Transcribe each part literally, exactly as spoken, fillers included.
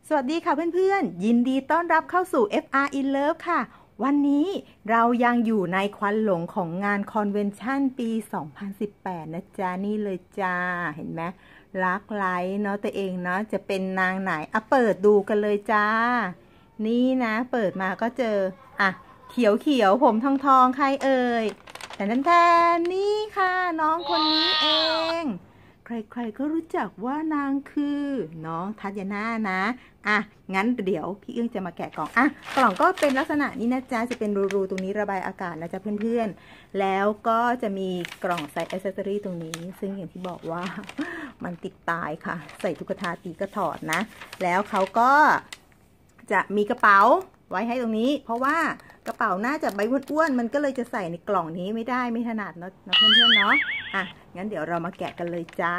สวัสดีค่ะเพื่อนๆยินดีต้อนรับเข้าสู่ เอฟ อาร์ in Love ค่ะวันนี้เรายังอยู่ในควันหลงของงานคอนเวนชั่นปี สองพันสิบแปด นะจ๊ะนี่เลยจ้าเห็นไหมรักไลท์เนาะตัวเองเนาะจะเป็นนางไหนอ่ะเปิดดูกันเลยจ้านี่นะเปิดมาก็เจออ่ะเขียวเขียวผมทองทองใครเอ่ยแต่แทนนี่ค่ะน้องคนนี้เองใครๆก็รู้จักว่านางคือน้องทัศนานะอ่ะงั้นเดี๋ยวพี่เอื้องจะมาแกะกล่องอ่ะกล่องก็เป็นลักษณะนี้นะจ๊ะจะเป็นรูๆตรงนี้ระบายอากาศนะจ๊ะเพื่อนๆแล้วก็จะมีกล่องใส่อ c เซสซอรี่ตรงนี้ซึ่งอย่างที่บอกว่ามันติดตายค่ะใส่ตุ๊กตาตีก็ถอดนะแล้วเขาก็จะมีกระเป๋าไว้ให้ตรงนี้เพราะว่ากระเป๋าน่าจะใบอ้วนๆมันก็เลยจะใส่ในกล่องนี้ไม่ได้ไม่ถนัดเนาะเพื่อนๆเนาะอ่ะงั้นเดี๋ยวเรามาแกะกันเลยจ้า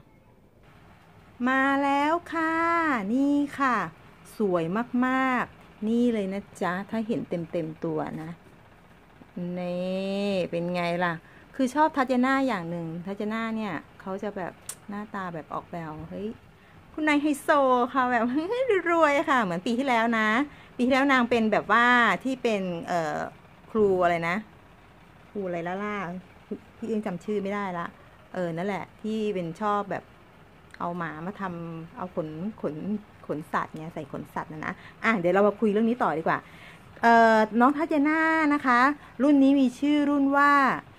มาแล้วค่ะนี่ค่ะสวยมากๆนี่เลยนะจ๊ะถ้าเห็นเต็มๆตัวนะนี่เป็นไงล่ะคือชอบทัศนาอย่างหนึ่งทัศนาเนี่ยเขาจะแบบหน้าตาแบบออกแบบเฮ้ยคุณนายไฮโซค่ะแบบรวยๆค่ะเหมือนปีที่แล้วนะปีที่แล้วนางเป็นแบบว่าที่เป็นเอ่อครูอะไรนะครูอะไรล่าๆพี่เองจำชื่อไม่ได้ละเออนั่นแหละที่เป็นชอบแบบเอาหมามาทำเอาขนขนขนสัตว์เนี่ยใส่ขนสัตว์นะนะอ่ะเดี๋ยวเรามาคุยเรื่องนี้ต่อดีกว่าเอ่อน้องทัศนานะคะรุ่นนี้มีชื่อรุ่นว่า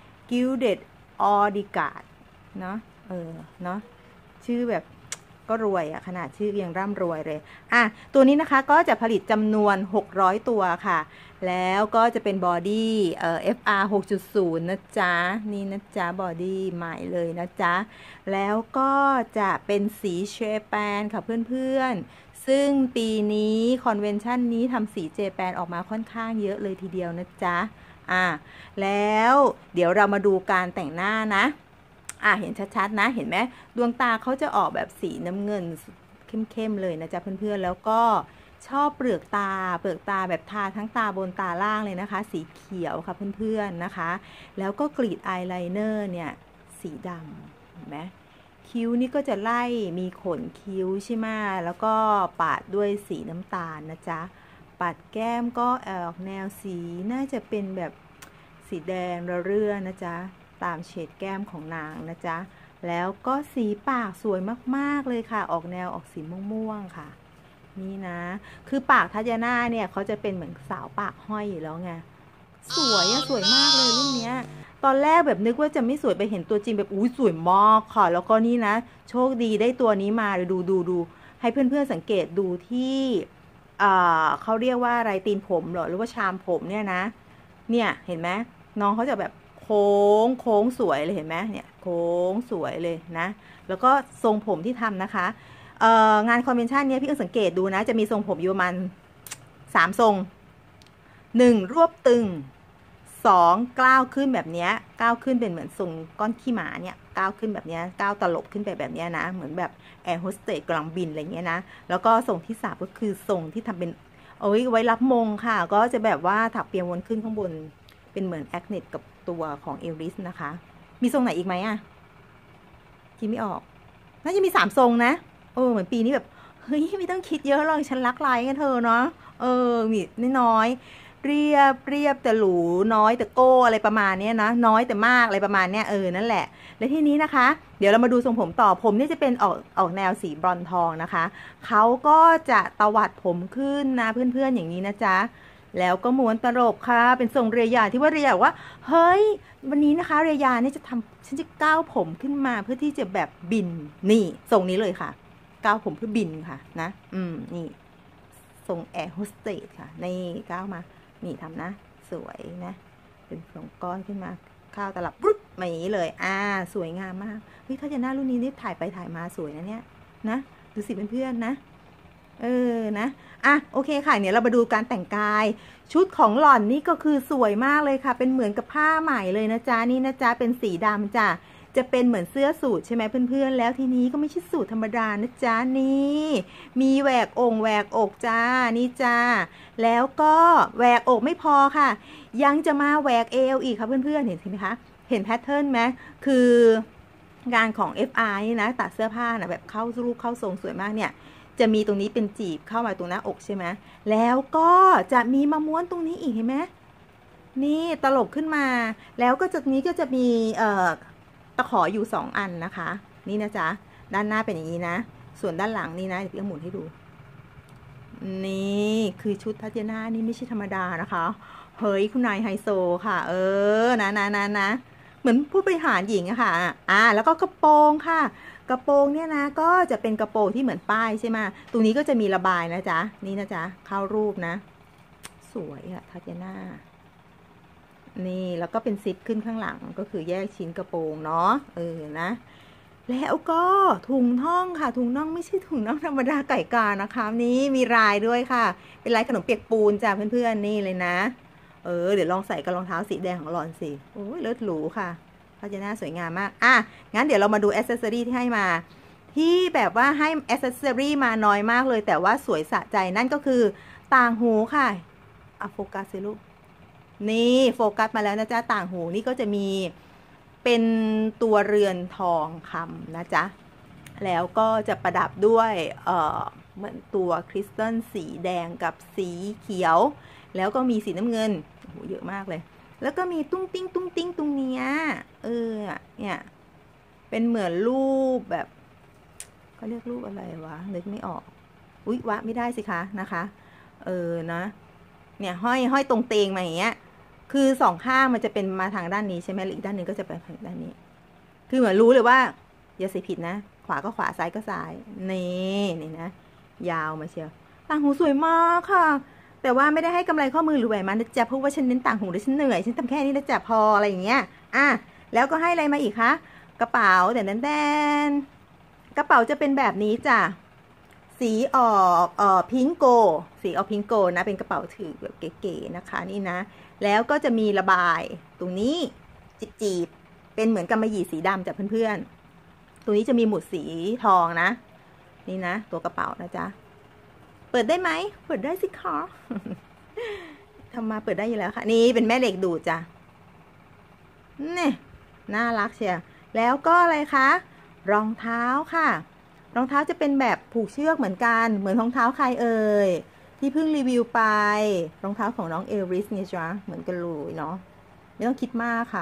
Gilded Odegaard เนาะเออเนาะชื่อแบบก็รวยอะขนาดชื่อยังร่ำรวยเลยอ่ะตัวนี้นะคะก็จะผลิตจำนวนหกร้อยตัวค่ะแล้วก็จะเป็นบอดี้เอ่อ เอฟ อาร์ หกจุดศูนย์ นะจ๊ะนี่นะจ๊ะบอดี้ใหม่เลยนะจ๊ะแล้วก็จะเป็นสีเชแปนค่ะเพื่อนๆซึ่งปีนี้คอนเวนชั่นนี้ทำสีเจแปนออกมาค่อนข้างเยอะเลยทีเดียวนะจ๊ะอ่ะแล้วเดี๋ยวเรามาดูการแต่งหน้านะอ่ะเห็นชัดๆนะเห็นไหมดวงตาเขาจะออกแบบสีน้ำเงินเข้มๆเลยนะจ๊ะเพื่อนๆแล้วก็ชอบเปลือกตาเปลือกตาแบบทาทั้งตาบนตาล่างเลยนะคะสีเขียวค่ะเพื่อนๆนะคะแล้วก็กรีดอายไลเนอร์เนี่ยสีดำเห็นไหมคิ้วนี่ก็จะไล่มีขนคิ้วใช่ไหมแล้วก็ปาดด้วยสีน้ำตาลนะจ๊ะปัดแก้มก็ออกแนวสีน่าจะเป็นแบบสีแดงระเรื่อนะจ๊ะตามเฉดแก้มของนางนะจ๊ะแล้วก็สีปากสวยมากๆเลยค่ะออกแนวออกสีม่วงๆค่ะนี่นะคือปากทัศนาเนี่ยเขาจะเป็นเหมือนสาวปากห้อยอยู่แล้วไงสวยอะสวยมากเลยรุ่นเนี้ยตอนแรกแบบนึกว่าจะไม่สวยไปเห็นตัวจริงแบบอุ้ยสวยมากค่ะแล้วก็นี่นะโชคดีได้ตัวนี้มาดูดูดูให้เพื่อนๆสังเกตดูที่อ่าเขาเรียกว่าอะไรตีนผมหรอหรือว่าชามผมเนี่ยนะเนี่ยเห็นไหมน้องเขาจะแบบโค้งโค้งสวยเลยเห็นไหมเนี่ยโค้งสวยเลยนะแล้วก็ทรงผมที่ทำนะคะเอ่องานคอนเวนชั่นนี้พี่เอิงสังเกตดูนะจะมีทรงผมอยู่ประมาณสามทรงหนึ่งรวบตึงสองก้าวขึ้นแบบนี้ก้าวขึ้นเป็นเหมือนทรงก้อนขี้หมาเนี่ยก้าวขึ้นแบบนี้ก้าวตลบขึ้นไปแบบนี้นะเหมือนแบบแอร์โฮสเตสกำลังบินอะไรเงี้ยนะแล้วก็ทรงที่สามก็คือทรงที่ทำเป็นเอาไว้ไว้รับมงค่ะก็จะแบบว่าถักเปียวนขึ้นข้างบนเป็นเหมือนแอคเนตกับตัวของเอลริสนะคะมีทรงไหนอีกไหมอ่ะคิดไม่ออกน่าจะมีสามทรงนะเออเหมือนปีนี้แบบเฮ้ยไม่ต้องคิดเยอะหรอกฉันรักไลน์กันเธอเนาะเออมีน้อยเรียบเรียบแต่หรูน้อยแต่โก้อะไรประมาณนี้นะน้อยแต่มากอะไรประมาณเนี้ยเออนั่นแหละและที่นี้นะคะเดี๋ยวเรามาดูทรงผมต่อผมนี่จะเป็นออกออกแนวสีบรอนซ์ทองนะคะเขาก็จะตวัดผมขึ้นนะเพื่อนๆอย่างนี้นะจ๊ะแล้วก็ม้วนตลบค่ะเป็นทรงเรียาที่ว่าเรียว่าเฮ้ยวันนี้นะคะเรียานี่จะทำฉันจะก้าวผมขึ้นมาเพื่อที่จะแบบบินนี่ทรงนี้เลยค่ะก้าวผมเพื่อบินค่ะนะอืมนี่ทรงแอร์โฮสเตสค่ะนี่ก้าวมานี่ทำนะสวยนะเป็นทรงก้อนขึ้นมาข้าวตลับปุ๊บมาอย่างนี้เลยอ่าสวยงามมากเฮ้ยถ้าจะหน้ารุ่นนี้นี่ถ่ายไปถ่ายมาสวยนะเนี่ยนะดูสิเพื่อนๆนะเออนะอ่ะโอเคค่ะเนี่ยเรามาดูการแต่งกายชุดของหล่อนนี่ก็คือสวยมากเลยค่ะเป็นเหมือนกับผ้าใหม่เลยนะจ๊ะนี่นะจ๊ะเป็นสีดำจ้ะจะเป็นเหมือนเสื้อสูทใช่ไหมเพื่อนๆแล้วทีนี้ก็ไม่ใช่สูทธรรมดานะจ๊ะนี่มีแหวกองค์แหวกอกจ้านี่จ้าแล้วก็แหวกอกไม่พอค่ะยังจะมาแหวกเอวอีกค่ะเพื่อนๆเห็นไหมคะเห็นแพทเทิร์นไหมคืองานของ เอฟ อาร์ นี่นะตัดเสื้อผ้านะแบบเข้ารูปเข้าทรงสวยมากเนี่ยจะมีตรงนี้เป็นจีบเข้ามาตรงหน้าอกใช่ไหมแล้วก็จะมีมาม้วนตรงนี้อีกเห็นไหมนี่ตลบขึ้นมาแล้วก็จากนี้ก็จะมีเอ่อตะขออยู่สองอันนะคะนี่นะจ๊ะด้านหน้าเป็นอย่างนี้นะส่วนด้านหลังนี่นะเดี๋ยวพี่หมุนให้ดูนี่คือชุดทัศนานี่ไม่ใช่ธรรมดานะคะเฮ้ยคุณนายไฮโซค่ะเออนะนะนะนะเหมือนผู้บริหารหญิงอะค่ะอ่าแล้วก็กระโปรงค่ะกระโปรงเนี่ยนะก็จะเป็นกระโปรงที่เหมือนป้ายใช่ไหมตรงนี้ก็จะมีระบายนะจ๊ะนี่นะจ๊ะเข้ารูปนะสวยอะทัศนานี่แล้วก็เป็นซิปขึ้นข้างหลังก็คือแยกชิ้นกระโปรงเนาะเออนะแล้วก็ถุงน่องค่ะถุงน่องไม่ใช่ถุงน่องธรรมดาไก่กานะคะนี่มีลายด้วยค่ะเป็นลายขนมเปียกปูนจ้ะเพื่อนๆนี่เลยนะเออเดี๋ยวลองใส่กับรองเท้าสีแดงของหล่อนสิโอ้ยเลิศหรูค่ะพัฒนาสวยงามมากอ่ะงั้นเดี๋ยวเรามาดูแอ c เซสซอรี่ที่ให้มาที่แบบว่าให้แอ c เซสซอรี่มาน้อยมากเลยแต่ว่าสวยสะใจนั่นก็คือต่างหูค่ะอ่ะโฟกัสสิลูกนี่โฟกัสมาแล้วนะจ๊ะต่างหูนี่ก็จะมีเป็นตัวเรือนทองคำนะจ๊ะแล้วก็จะประดับด้วยเอ่อเหมือนตัวคริสตัลสีแดงกับสีเขียวแล้วก็มีสีน้ำเงินโอ้โหเยอะมากเลยแล้วก็มีตุ้งติ้งตุ้งติ้งตรงเนี้ยเออเนี่ยเป็นเหมือนรูปแบบเขาเรียกรูปอะไรวะนึกไม่ออกอุ๊ยวะไม่ได้สิคะนะคะเออนะเนี่ยห้อยห้อยตรงเตงมาอย่างเงี้ยคือสองข้างมันจะเป็นมาทางด้านนี้ใช่ไหมอีกด้านหนึ่งก็จะไปทางด้านนี้คือเหมือนรู้เลยว่าอย่าใส่ผิดนะขวาก็ขวาซ้ายก็ซ้ายนี่นี่นะยาวมาเชียวต่างหูสวยมากค่ะแต่ว่าไม่ได้ให้กำไรข้อมือหรือแหวนมานะจ๊ะเพราะว่าฉันเน้นต่างหูแล้วฉันเหนื่อยฉันทำแค่นี้นะจ๊ะพออะไรอย่างเงี้ยอ่ะแล้วก็ให้อะไรมาอีกคะกระเป๋าแต่แดนกระเป๋าจะเป็นแบบนี้จ้ะสีออกเอ่อพิงโกสีออกพิงโกนะเป็นกระเป๋าถือแบบเก๋ๆนะคะนี่นะแล้วก็จะมีระบายตรงนี้จีบๆเป็นเหมือนกำมะหยี่สีดำจากเพื่อนๆตัวนี้จะมีหมุดสีทองนะนี่นะตัวกระเป๋านะจ๊ะเปิดได้ไหมเปิดได้สิคะทำมาเปิดได้อยู่แล้วค่ะนี่เป็นแม่เหล็กดูดจ้ะนี่น่ารักเชียวแล้วก็อะไรคะรองเท้าค่ะรองเท้าจะเป็นแบบผูกเชือกเหมือนกันเหมือนรองเท้าใครเอ่ยที่เพิ่งรีวิวไปรองเท้าของน้องเอริสเนี่ยจ้ะเหมือนกันเลยเนาะไม่ต้องคิดมากค่ะ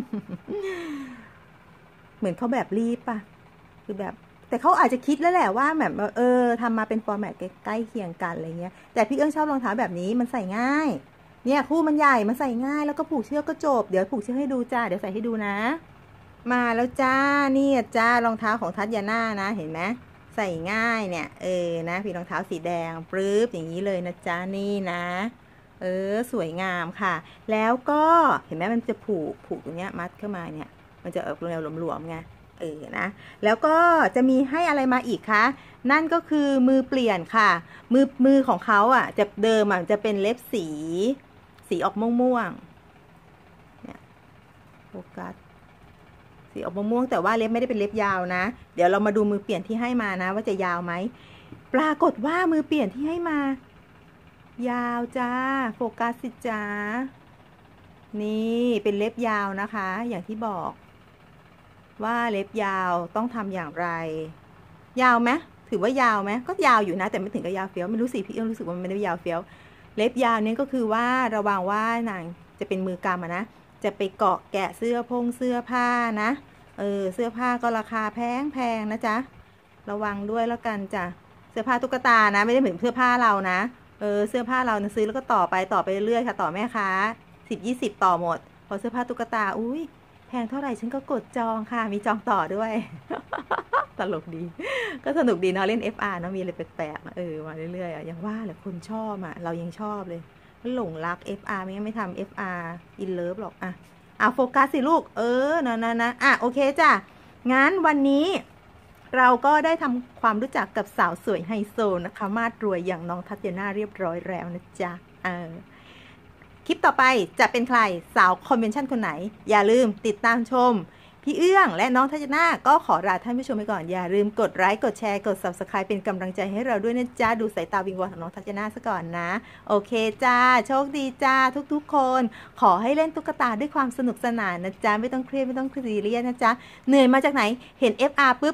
เหมือนเขาแบบรีบป่ะคือแบบแต่เขาอาจจะคิดแล้วแหละว่าแบบเออทำมาเป็นฟอร์แมตใกล้เคียงกันอะไรเงี้ยแต่พี่เอื้องชอบรองเท้าแบบนี้มันใส่ง่ายเนี่ยคู่มันใหญ่มันใส่ง่ายแล้วก็ผูกเชือกก็จบเดี๋ยวผูกเชือกให้ดูจ้าเดี๋ยวใส่ให้ดูนะมาแล้วจ้านี่จ้ารองเท้าของทัศยาน่านะเห็นไหมใส่ง่ายเนี่ยเออนะพี่รองเท้าสีแดงปรื๊บอย่างนี้เลยนะจ้านี่นะเออสวยงามค่ะแล้วก็เห็นไหมมันจะผูกผูกตรงเนี้ยมัดเข้ามาเนี่ยมันจะออกแนวหลวมๆไงเออนะแล้วก็จะมีให้อะไรมาอีกคะนั่นก็คือมือเปลี่ยนค่ะมือมือของเขาอ่ะจะเดิมอ่ะจะเป็นเล็บสีสีออกม่วงๆเนี่ยโฟกัสสีออกม่วงแต่ว่าเล็บไม่ได้เป็นเล็บยาวนะเดี๋ยวเรามาดูมือเปลี่ยนที่ให้มานะว่าจะยาวไหมปรากฏว่ามือเปลี่ยนที่ให้มายาวจ้าโฟกัสสิจ้านี่เป็นเล็บยาวนะคะอย่างที่บอกว่าเล็บยาวต้องทำอย่างไรยาวไหมถือว่ายาวไหมก็ยาวอยู่นะแต่ไม่ถึงกับยาวเฟี้ยวไม่รู้สิพี่เอื้องรู้สึกว่ามันไม่ได้ยาวเฟี้ยวเล็บยาวนี่ก็คือว่าระวังว่านางจะเป็นมือกำอะนะจะไปเกาะแกะเสื้อพงเสื้อผ้านะเออเสื้อผ้าก็ราคาแพงแพงนะจ๊ะระวังด้วยแล้วกันจ้ะเสื้อผ้าตุ๊กตานะไม่ได้เหมือนเสื้อผ้าเรานะเออเสื้อผ้าเรานะซื้อแล้วก็ต่อไปต่อไปเรื่อยๆค่ะต่อแม่ค้าสิบยี่สิบต่อหมดพอเสื้อผ้าตุ๊กตาอุ้ยแพงเท่าไหร่ฉันก็กดจองค่ะมีจองต่อด้วย ตลกดีก็สนุกดีเนาะเล่น เอฟ อาร์ เนาะมีอะไรแปลกๆเออมาเรื่อยๆอ่ะยังว่าแหละคนชอบอ่ะเรายังชอบเลยหลงรัก เอฟ อาร์ ไม่งั้นไม่ทำ เอฟ อาร์ in love หรอกอ่ะอ่ะโฟกัสสิลูกเออนะนะนะอ่ะโอเคจ้ะงั้นวันนี้เราก็ได้ทำความรู้จักกับสาวสวยไฮโซนะคะมาดรวยอย่างน้องทัศยาน่าเรียบร้อยแล้วนะจ๊ะเออคลิปต่อไปจะเป็นใครสาวคอนเวนชั่นคนไหนอย่าลืมติดตามชมพี่เอื้องและน้องทัศยาน่าก็ขอลาท่านผู้ชมไปก่อนอย่าลืมกดไลค์กดแชร์กด ซับสไครบ์ เป็นกำลังใจให้เราด้วยนะจ๊ะดูสายตาวิงวอนของน้องทัศยาน่าซะก่อนนะโอเคจ้าโชคดีจ้าทุกๆคนขอให้เล่นตุ๊กตาด้วยความสนุกสนานนะจ๊ะไม่ต้องเครียดไม่ต้องซีเรียสนะจ๊ะเหนื่อยมาจากไหนเห็น เอฟ อาร์ ปุ๊บโห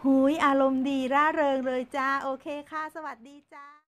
หุยอารมณ์ดีร่าเริงเลยจ้าโอเคค่ะสวัสดีจ้า